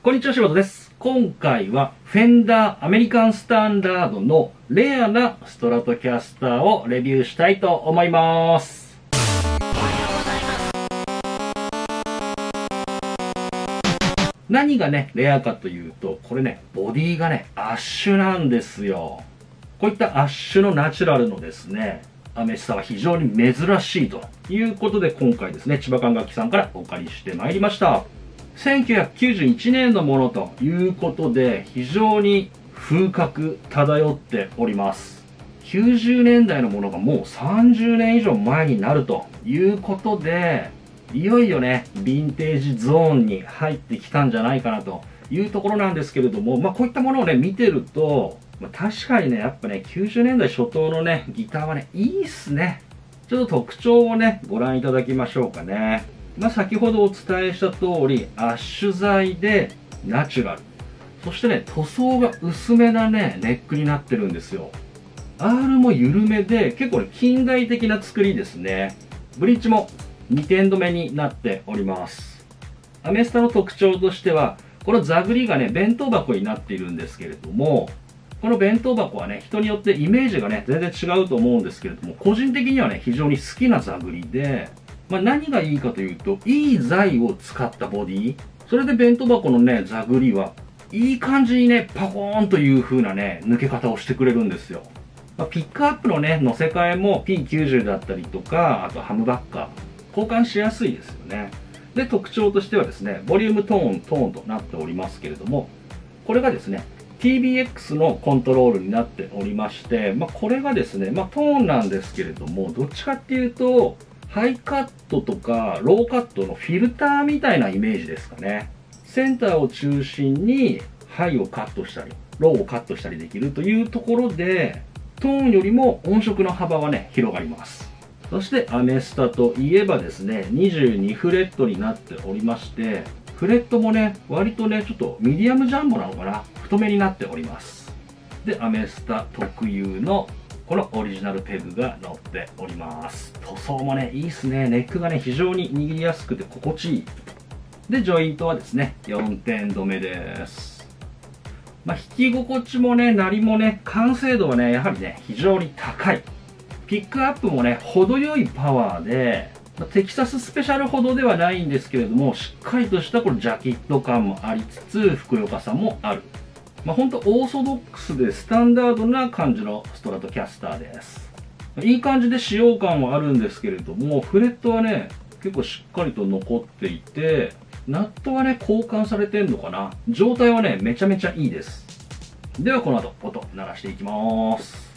こんにちは、柴田です。今回はフェンダーアメリカンスタンダードのレアなストラトキャスターをレビューしたいと思います。何がね、レアかというと、これね、ボディがね、アッシュなんですよ。こういったアッシュのナチュラルのですね、アメスタは非常に珍しいということで、今回ですね、千葉管楽器さんからお借りしてまいりました。1991年のものということで、非常に風格漂っております。90年代のものがもう30年以上前になるということで、いよいよね、ヴィンテージゾーンに入ってきたんじゃないかなというところなんですけれども、こういったものをね、見てると、確かにね、やっぱね、90年代初頭のね、ギターはね、いいっすね。ちょっと特徴をね、ご覧いただきましょうかね。先ほどお伝えした通り、アッシュ材でナチュラル。そしてね、塗装が薄めなね、ネックになってるんですよ。R も緩めで、結構ね、近代的な作りですね。ブリッジも2点止めになっております。アメスタの特徴としては、このザグリがね、弁当箱になっているんですけれども、この弁当箱はね、人によってイメージがね、全然違うと思うんですけれども、個人的にはね、非常に好きなザグリで、何がいいかというと、いい材を使ったボディ。それで弁当箱のね、ザグリは、いい感じにね、パコーンという風なね、抜け方をしてくれるんですよ。ピックアップのね、乗せ替えも P90 だったりとか、あとハムバッカー。交換しやすいですよね。で、特徴としてはですね、ボリュームトーンとなっておりますけれども、これがですね、TBX のコントロールになっておりまして、これがですね、トーンなんですけれども、どっちかっていうと、ハイカットとかローカットのフィルターみたいなイメージですかね。センターを中心にハイをカットしたり、ローをカットしたりできるというところで、トーンよりも音色の幅はね、広がります。そしてアメスタといえばですね、22フレットになっておりまして、フレットもね、割とね、ちょっとミディアムジャンボなのかな、太めになっております。で、アメスタ特有のこのオリジナルペグが乗っております。塗装もね、いいっすね。ネックがね、非常に握りやすくて心地いい。で、ジョイントはですね、4点止めです。弾き心地もね、鳴りもね、完成度はね、やはりね、非常に高い。ピックアップもね、程よいパワーで、テキサススペシャルほどではないんですけれども、しっかりとしたこのジャケット感もありつつ、ふくよかさもある。ほんとオーソドックスでスタンダードな感じのストラトキャスターです。いい感じで使用感はあるんですけれども、フレットはね、結構しっかりと残っていて、ナットはね、交換されてんのかな。状態はね、めちゃめちゃいいです。ではこの後、音鳴らしていきます。